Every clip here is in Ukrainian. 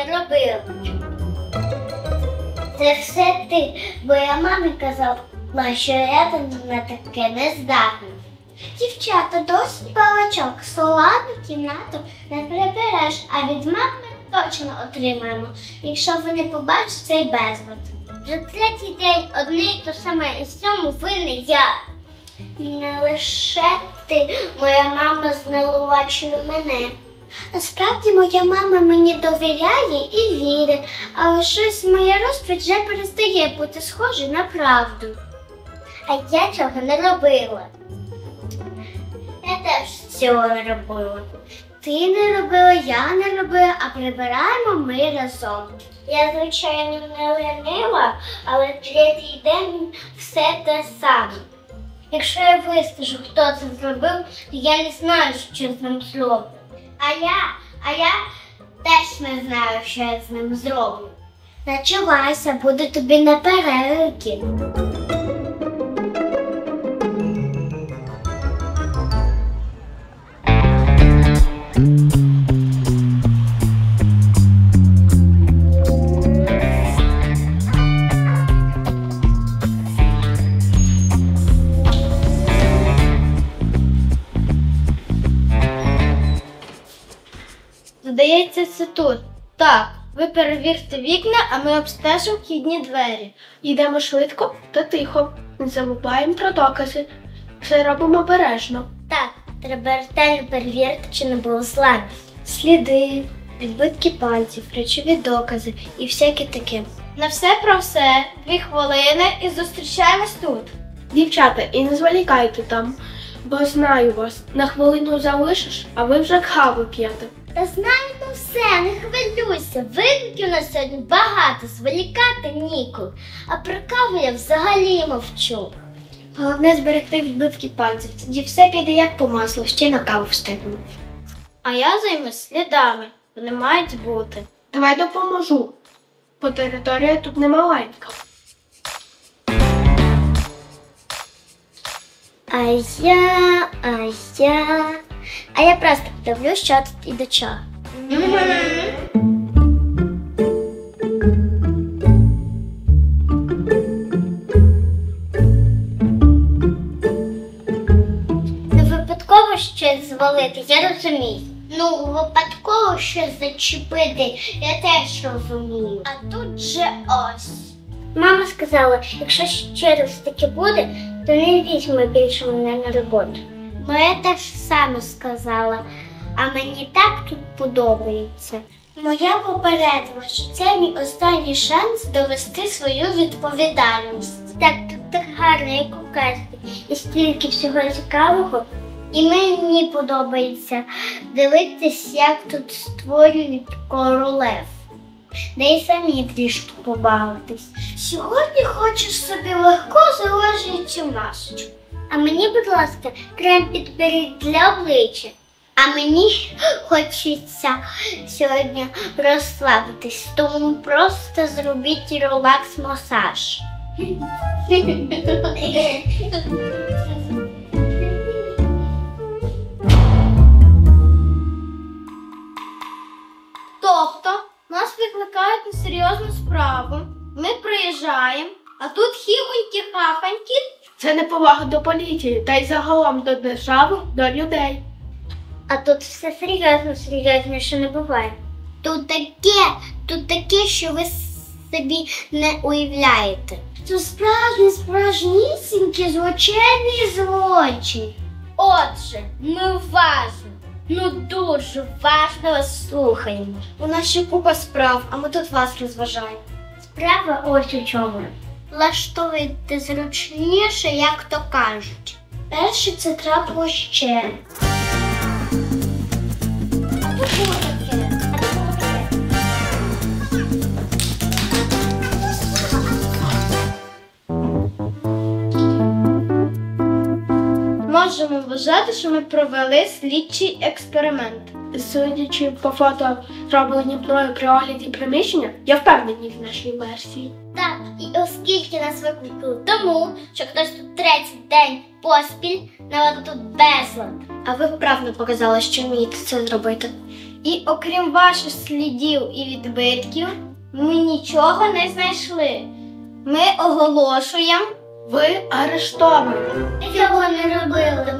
не робила. Це все ти, бо я мамі казала, що я на таке не здатна. Дівчата, досить балачок, солодну кімнату не прибереш, а від мами точно отримаємо, якщо вони побачать цей безлад. Вже третій день одне й те саме, і в цьому винний я. Не лише ти, моя мама звинувачує мене. Насправді моя мама мені довіряє і вірить, але щось моя розповідь вже перестає бути схожою на правду. А я цього не робила. Я теж цього не робила. Ти не робила, я не робила, а прибираємо ми разом. Я, звичайно, не ленива, але третій день все те саме. Якщо я вискажу, хто це зробив, то я не знаю, що з ним зроблю. А я теж не знаю, що я з ним зроблю. Начувайся, буде тобі на переки. Здається, це тут. Так, ви перевірте вікна, а ми обстежимо вхідні двері. Йдемо швидко та тихо. Не забуваємо про докази. Все робимо обережно. Так, треба ретельно перевірити, чи не було зламів. Сліди, відбитки пальців, речові докази і всяке таке. На все про все, 2 хвилини і зустрічаємось тут. Дівчата, і не зволікайте там, бо знаю вас. На хвилину залишиш, а ви вже каву п'єте. Та знаємо все, не хвилюйся. Викликів у нас сьогодні багато, зволікати ніколи. А про каву я взагалі мовчу. Головне зберегти відбитки пальців, тоді все піде як по маслу, ще на каву встигнемо. А я займусь слідами, вони мають бути. Давай допоможу, бо територія тут не маленька. А я просто подивлюсь, що тут і до чого. Не випадково щось звалити, я розумію. Ну, випадково щось зачепити, я теж розумію. А тут же ось. Мама сказала, якщо ще раз таке буде, то не візьме більше мене на роботу. Ну, я теж саме сказала, а мені так тут подобається. Ну, я попередила, що це мій останній шанс довести свою відповідальність. Так, тут так гарно, як у казці, і стільки всього цікавого. І мені подобається дивитись, як тут створюють королев. Да й самі трішки побавитись. Сьогодні хочу собі легко залежуючи масочку. А мені, будь ласка, крем підберіть для обличчя. А мені хочеться сьогодні розслабитись, тому просто зробіть релакс-масаж. Тобто, нас викликають на серйозну справу, ми приїжджаємо, а тут хіхонькі-хахонькі. Це неповага до поліції, та й загалом до держави, до людей. А тут все серйозніше не буває. Тут таке, що ви собі не уявляєте. Це справжнісінький злочинний злочин. Отже, ми уважно, дуже уважно вас слухаємо. У нас ще купа справ, а ми тут вас розважаємо. Справа ось у чому. Влаштуйте зручніше, як то кажуть. Перше це трапило ще. Можемо вважати, що ми провели слідчий експеримент. Судячи по фото, зроблені мною при огляді приміщення, я впевнений в нашій версії. Так, і оскільки нас викликали тому, що хтось тут третій день поспіль наводить тут безлад. А ви вправно показали, що вмієте це зробити. І окрім ваших слідів і відбитків, ми нічого не знайшли. Ми оголошуємо. Ви арештовані. Ми цього не робили,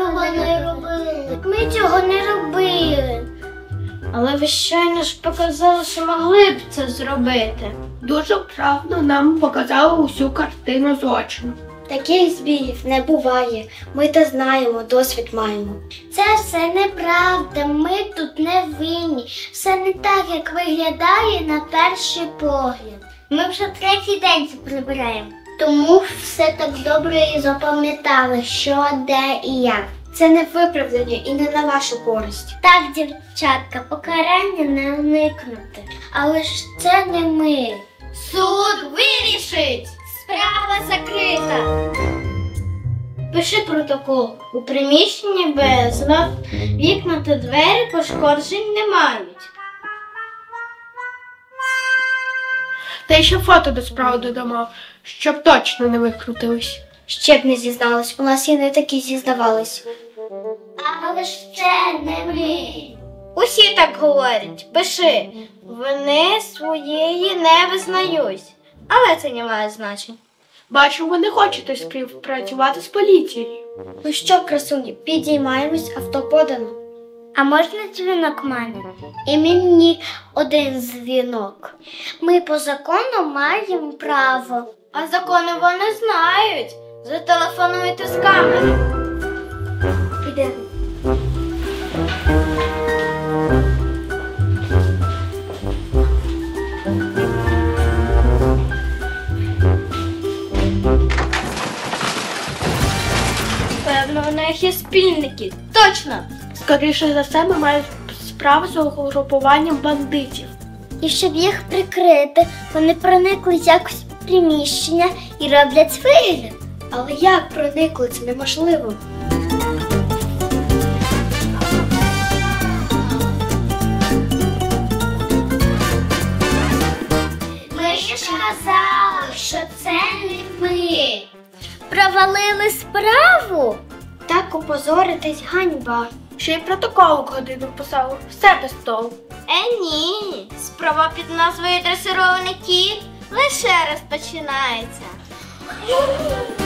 ми цього не робили. Але ви щойно ж показали, що могли б це зробити. Дуже вправно нам показали усю картину злочину. Таких збігів не буває. Ми то знаємо, досвід маємо. Це все неправда, ми тут не винні. Все не так, як виглядає на перший погляд. Ми вже третій день це прибираємо. Тому все так добре і запам'ятали, що, де і як. Це не виправдання і не на вашу користь. Так, дівчатка, покарання не уникнути. Але ж це не ми. Суд вирішить! Справа закрита! Пиши протокол. У приміщенні безлад, вікна та двері пошкоджень не мають. Та ще фото до справи додамо, щоб точно не викрутились. Ще б не зізнались, у нас і не такі зізнавались. Але ж це не ми. Усі так говорять. Пиши. Вини своєї не визнають. Але це не має значення. Бачу, ви не хочете співпрацювати з поліцією. Ну що, красуні, підіймаємось, авто подано. А можна дзвінок мамі? І мені один дзвінок. Ми по закону маємо право. А закони вони знають. Зателефонуйте з камери. Підемо. Певно, у них є спільники. Точно! Скоріше за все, ми маємо справу з угрупуванням бандитів. І щоб їх прикрити, вони проникли якось у приміщення і роблять вигляд. Але як проникли? Це неможливо. Ми ж казали, що це не ми. Провалили справу? Так опозоритись ганьба. Ще й протокол годину писали. Все без толку. Ні, справа під назвою «Дресирований кіт» лише розпочинається.